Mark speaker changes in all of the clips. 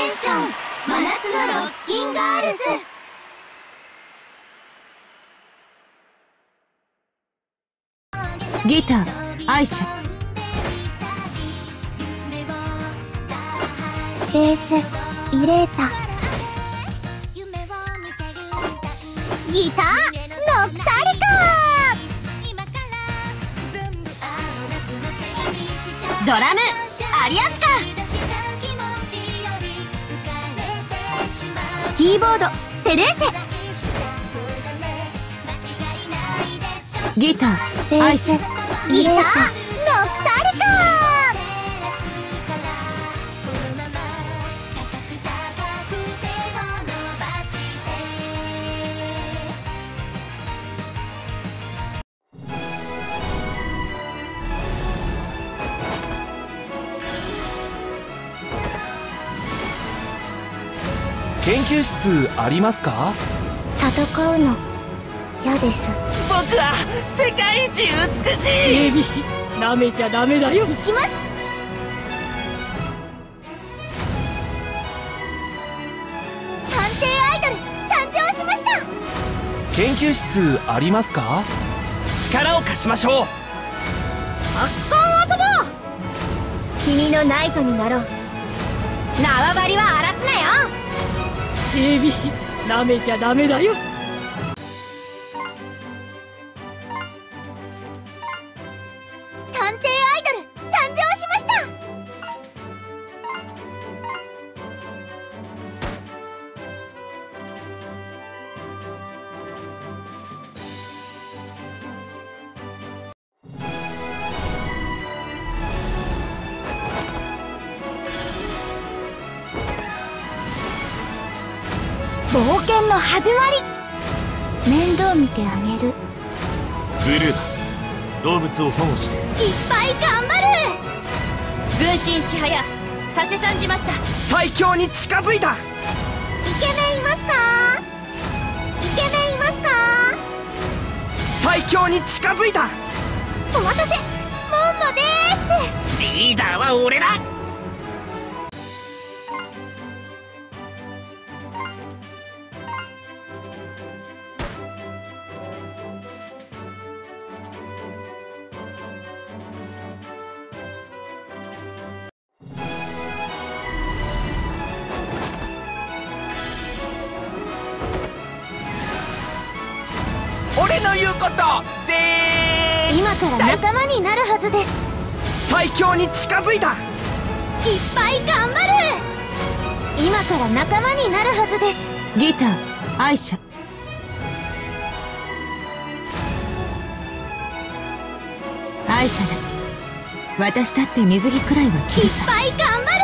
Speaker 1: テンション真夏のロッキンガールズ。
Speaker 2: ギターアイシャ、
Speaker 1: ベースイレータ、ギターノクタリカ、
Speaker 2: ドラムアリアスカ、
Speaker 1: キーボードセレーセ、
Speaker 2: ギター
Speaker 1: ベース
Speaker 2: アイシャ、
Speaker 1: ギターノクタリカ。
Speaker 3: 研究室ありますか？
Speaker 1: 戦うの嫌です。
Speaker 3: 僕は世界一美しい。
Speaker 4: 整備士なめちゃダメだよ。
Speaker 1: 行きます。探偵アイドル参上しました。
Speaker 3: 研究室ありますか？力を貸しましょう。
Speaker 1: たくさん遊ぼう。君のナイトになろう。縄張りは荒らすなよ。
Speaker 4: 整備士なめちゃダメだよ。
Speaker 1: 探偵アイドル参上しました。冒険の始まり。面倒見てあげる。
Speaker 3: ブルーだ。動物を保護して。
Speaker 1: いっぱい頑張る。
Speaker 2: 軍神千早加瀬さんじました。
Speaker 3: 最強に近づいた。
Speaker 1: イケメンいますか？イケメンいますか？
Speaker 3: 最強に近づいた。
Speaker 1: お待たせ、モンモでーす。
Speaker 3: リーダーは俺だ。俺の言うことぜー
Speaker 1: 今から仲間になるはずです。
Speaker 3: 最強に近づいた。
Speaker 1: いっぱい頑張る。今から仲間になるはずです。
Speaker 2: ギターアイシャ、アイシャだ。私だって水着くらいは着る
Speaker 1: いっ
Speaker 2: さ。
Speaker 1: ぱい頑張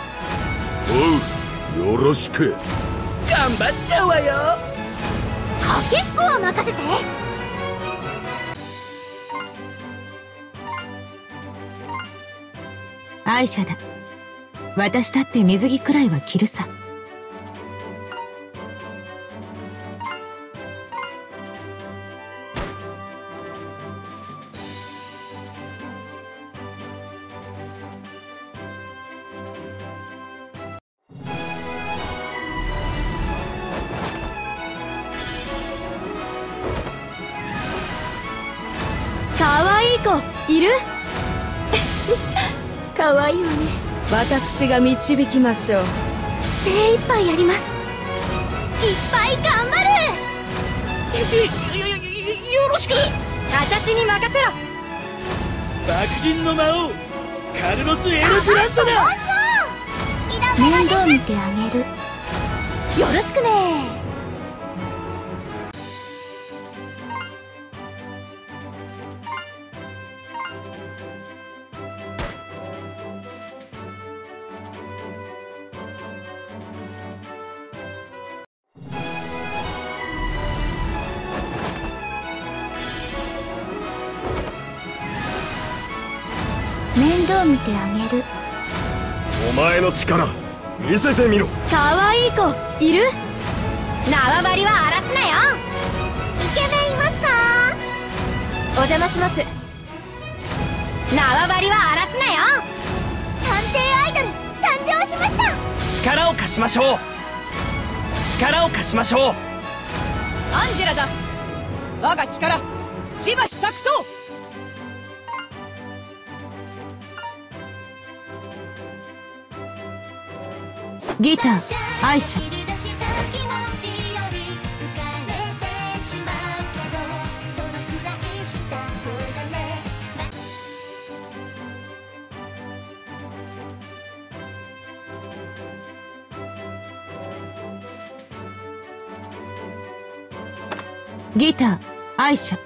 Speaker 1: る。
Speaker 5: おう、よろしく。
Speaker 3: 頑張っちゃうわよ。
Speaker 1: かけっこは任せて。
Speaker 2: アイシャだ。私だって水着くらいは着るさ。
Speaker 1: かわいい子いる？かわいいわね。
Speaker 2: 私が導きましょう。
Speaker 1: 精一杯やります。いっぱい頑張る。
Speaker 3: よろしく。
Speaker 1: 私に任せろ。
Speaker 5: 白人の魔王カルロス・エル・グラントだ。
Speaker 1: 面倒見てあげる。よろしくね。面倒見てあげる。
Speaker 5: お前の力見せてみろ。
Speaker 1: かわいい子いる？縄張りは荒らすなよ。イケメンいますか？お邪魔します。縄張りは荒らすなよ。探偵アイドル参上しました。
Speaker 3: 力を貸しましょう。力を貸しましょう。
Speaker 4: アンジェラだ。我が力しばし託そう。
Speaker 2: ギターアイシャ。ギターアイシャ。